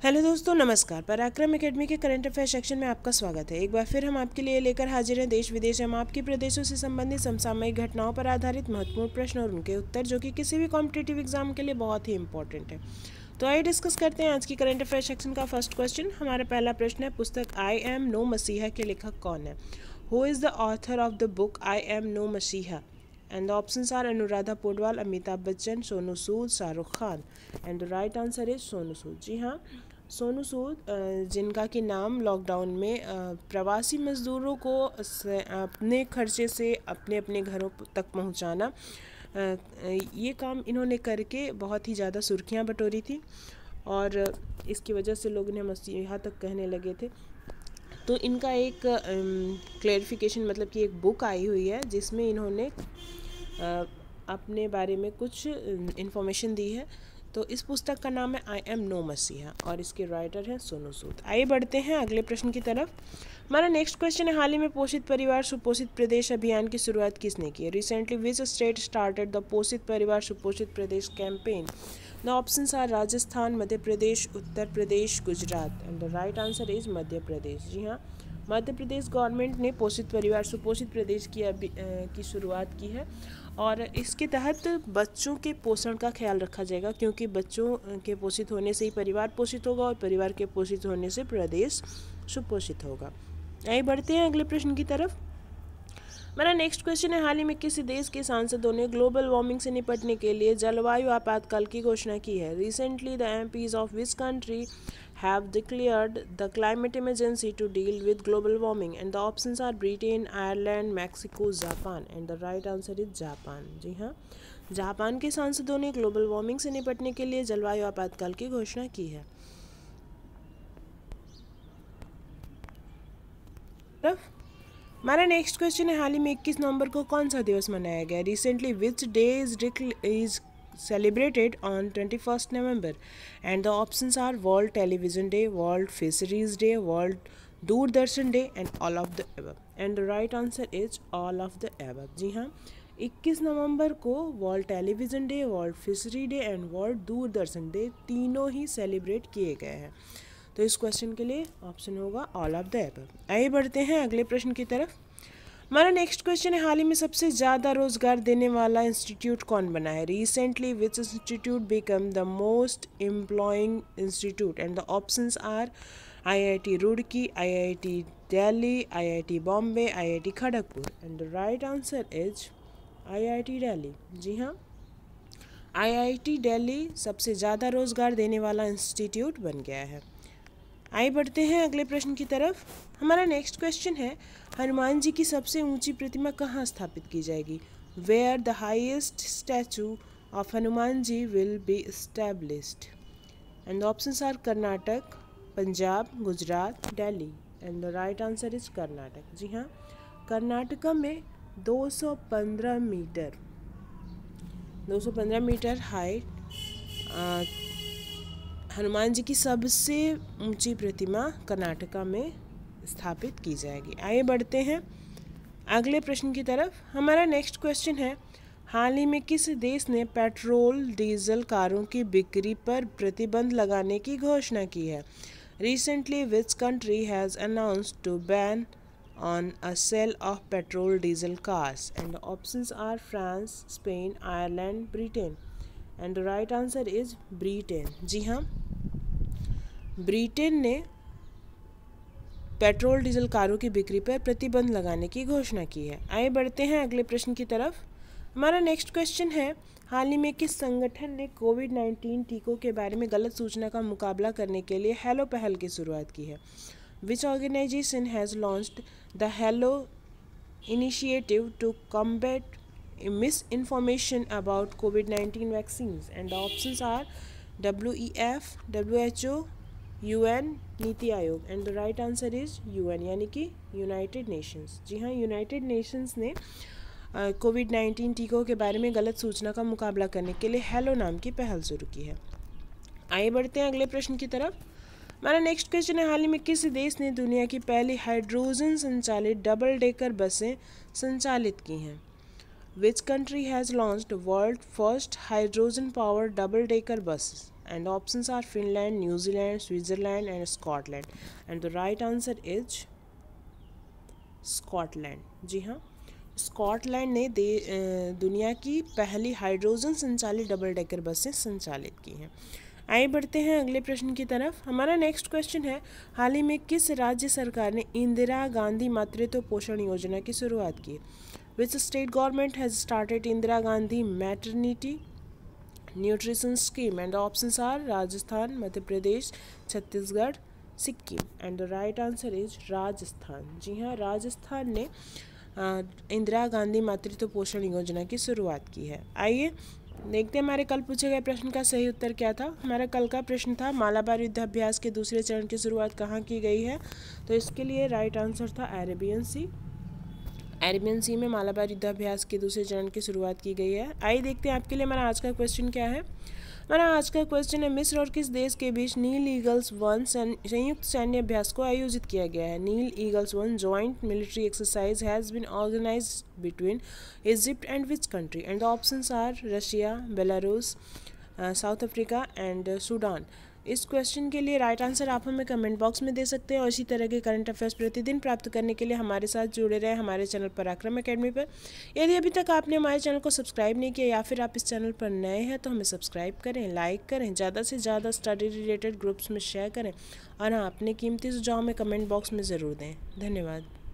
Hello दोस्तों, नमस्कार। पराक्रम एकेडमी के करंट अफेयर सेक्शन में आपका स्वागत है। एक बार फिर हम आपके लिए लेकर हाजिर हैं देश विदेश एवं आपके प्रदेशों से संबंधित समसामयिक घटनाओं पर आधारित महत्वपूर्ण प्रश्न और उनके उत्तर, जो कि किसी भी कॉम्पिटिटिव एग्जाम के लिए बहुत ही इंपॉर्टेंट है। तो आइए डिस्कस करते हैं आज की करंट अफेयर सेक्शन का फर्स्ट क्वेश्चन। हमारा पहला प्रश्न है, पुस्तक आई एम नो मसीहा के लेखक कौन है? Who is the author of the book I am no messiah? And the options are Anuradha Podwal, Amitabh Bachchan, Sonu Sood, Shahrukh Khan. And the right answer is Sonu Sood. जी हाँ, सोनू सूद, जिनका कि नाम लॉकडाउन में प्रवासी मज़दूरों को अपने खर्चे से अपने अपने घरों तक पहुंचाना, ये काम इन्होंने करके बहुत ही ज़्यादा सुर्खियां बटोरी थी और इसकी वजह से लोग इन्हें मसीहा तक कहने लगे थे। तो इनका एक क्लैरिफिकेशन, मतलब कि एक बुक आई हुई है जिसमें इन्होंने अपने बारे में कुछ इन्फॉर्मेशन दी है। तो इस पुस्तक का नाम है आई एम नो मसीहा और इसके राइटर हैं सोनू सूद। आइए बढ़ते हैं अगले प्रश्न की तरफ। हमारा नेक्स्ट क्वेश्चन है, हाल ही में पोषित परिवार सुपोषित प्रदेश अभियान की शुरुआत किसने की है? Recently which state started the Poshit Parivar Suposhit Pradesh campaign? The options are Rajasthan, Madhya Pradesh, Uttar Pradesh, Gujarat. And the right answer is Madhya Pradesh. जी हाँ, मध्य प्रदेश गवर्नमेंट ने पोषित परिवार सुपोषित प्रदेश की शुरुआत की है और इसके तहत बच्चों के पोषण का ख्याल रखा जाएगा, क्योंकि बच्चों के पोषित होने से ही परिवार पोषित होगा और परिवार के पोषित होने से प्रदेश सुपोषित होगा। आइए बढ़ते हैं अगले प्रश्न की तरफ। मेरा नेक्स्ट क्वेश्चन है, हाल ही में किसी देश के सांसदों ने ग्लोबल वार्मिंग से निपटने के लिए जलवायु आपातकाल की घोषणा की है? Recently the MPs of which country have declared the climate emergency to deal with global warming? And the options are Britain, Ireland, Mexico, Japan. And the right answer is Japan. जी हाँ, जापान के सांसदों ने global warming से निपटने के लिए जलवायु आपातकाल की घोषणा की है। हमारा नेक्स्ट क्वेश्चन है, हाल ही में 21 नवंबर को कौन सा दिवस मनाया गया? Recently which day is celebrated on 21st November? And the options are World Television Day, World Fisheries Day, World Doordarshan Day, and all of the above. And the right answer is all of the above. जी हाँ, 21 नवंबर को world television day, world fishery day and world Doordarshan day तीनों ही celebrate किए गए हैं। तो इस क्वेश्चन के लिए ऑप्शन होगा ऑल ऑफ द अबव। आइए बढ़ते हैं अगले प्रश्न की तरफ। हमारा नेक्स्ट क्वेश्चन है, हाल ही में सबसे ज़्यादा रोजगार देने वाला इंस्टीट्यूट कौन बना है? Recently which institute become the most employing institute? And the options are IIT Roorkee, IIT Delhi, IIT Bombay, IIT Kharagpur. And the right answer is IIT Delhi. जी हाँ, आईआईटी दिल्ली सबसे ज़्यादा रोजगार देने वाला इंस्टीट्यूट बन गया है। आइए बढ़ते हैं अगले प्रश्न की तरफ। हमारा नेक्स्ट क्वेश्चन है, हनुमान जी की सबसे ऊंची प्रतिमा कहाँ स्थापित की जाएगी? Where the highest statue of Hanuman ji will be established? And the options are Karnataka, Punjab, Gujarat, Delhi. And the right answer is Karnataka. जी हाँ, कर्नाटका में 215 मीटर हाइट हनुमान जी की सबसे ऊंची प्रतिमा कर्नाटका में स्थापित की जाएगी। आइए बढ़ते हैं अगले प्रश्न की तरफ। हमारा नेक्स्ट क्वेश्चन है, हाल ही में किस देश ने पेट्रोल डीजल कारों की बिक्री पर प्रतिबंध लगाने की घोषणा की है? Recently which country has announced to ban on a sale of petrol diesel cars? And the options are France, Spain, Ireland, Britain. And the right answer is Britain. जी हाँ, ब्रिटेन ने पेट्रोल डीजल कारों की बिक्री पर प्रतिबंध लगाने की घोषणा की है। आइए बढ़ते हैं अगले प्रश्न की तरफ। हमारा नेक्स्ट क्वेश्चन है, हाल ही में किस संगठन ने कोविड-19 टीकों के बारे में गलत सूचना का मुकाबला करने के लिए हेलो पहल की शुरुआत की है? Which organization has launched the halo initiative to combat misinformation about कोविड-19 vaccines? And the options are WEF, WHO, UN, NITI Aayog. And the right answer is UN, यानी कि यूनाइटेड नेशंस। जी हाँ, यूनाइटेड नेशंस ने कोविड-19 टीकों के बारे में गलत सूचना का मुकाबला करने के लिए हेलो नाम की पहल शुरू की है। आइए बढ़ते हैं अगले प्रश्न की तरफ। हमारा नेक्स्ट क्वेश्चन है, हाल ही में किस देश ने दुनिया की पहली हाइड्रोजन संचालित डबल डेकर बसें संचालित की हैं? Which country has launched world first hydrogen powered double decker buses? and the options are Finland, New Zealand, Switzerland and Scotland, and the right answer is Scotland. जी हाँ, स्कॉटलैंड ने दुनिया की पहली हाइड्रोजन संचालित डबल डेकर बसें संचालित की हैं। आइए बढ़ते हैं अगले प्रश्न की तरफ। हमारा नेक्स्ट क्वेश्चन है, हाल ही में किस राज्य सरकार ने इंदिरा गांधी मातृत्व पोषण योजना की शुरुआत की? Which state government has started Indira Gandhi maternity nutrition scheme? And the options are Rajasthan, Madhya Pradesh, Chhattisgarh, Sikkim, and the right answer is Rajasthan. जी हाँ, राजस्थान ने इंदिरा गांधी मातृत्व पोषण योजना की शुरुआत की है। आइए देखते हैं हमारे कल पूछे गए प्रश्न का सही उत्तर क्या था। हमारा कल का प्रश्न था, मालाबार युद्धाभ्यास के दूसरे चरण की शुरुआत कहाँ की गई है? तो इसके लिए राइट आंसर था अरेबियन सी। अरेबियन सी में मालाबार युद्धाभ्यास के दूसरे चरण की शुरुआत की गई है। आइए देखते हैं आपके लिए हमारा आज का क्वेश्चन क्या है। हमारा आज का क्वेश्चन है, मिस्र और किस देश के बीच नील ईगल्स 1 संयुक्त सैन्य अभ्यास को आयोजित किया गया है? Nile eagles 1 joint military exercise has been organized between Egypt and which country? And the options are Russia, Belarus, South Africa and Sudan. इस क्वेश्चन के लिए राइट आंसर आप हमें कमेंट बॉक्स में दे सकते हैं और इसी तरह के करंट अफेयर्स प्रतिदिन प्राप्त करने के लिए हमारे साथ जुड़े रहें हमारे चैनल पराक्रम एकेडमी पर। यदि अभी तक आपने हमारे चैनल को सब्सक्राइब नहीं किया या फिर आप इस चैनल पर नए हैं तो हमें सब्सक्राइब करें, लाइक करें, ज़्यादा से ज़्यादा स्टडी रिलेटेड ग्रुप्स में शेयर करें और हाँ, अपने कीमती सुझाव में कमेंट बॉक्स में ज़रूर दें। धन्यवाद।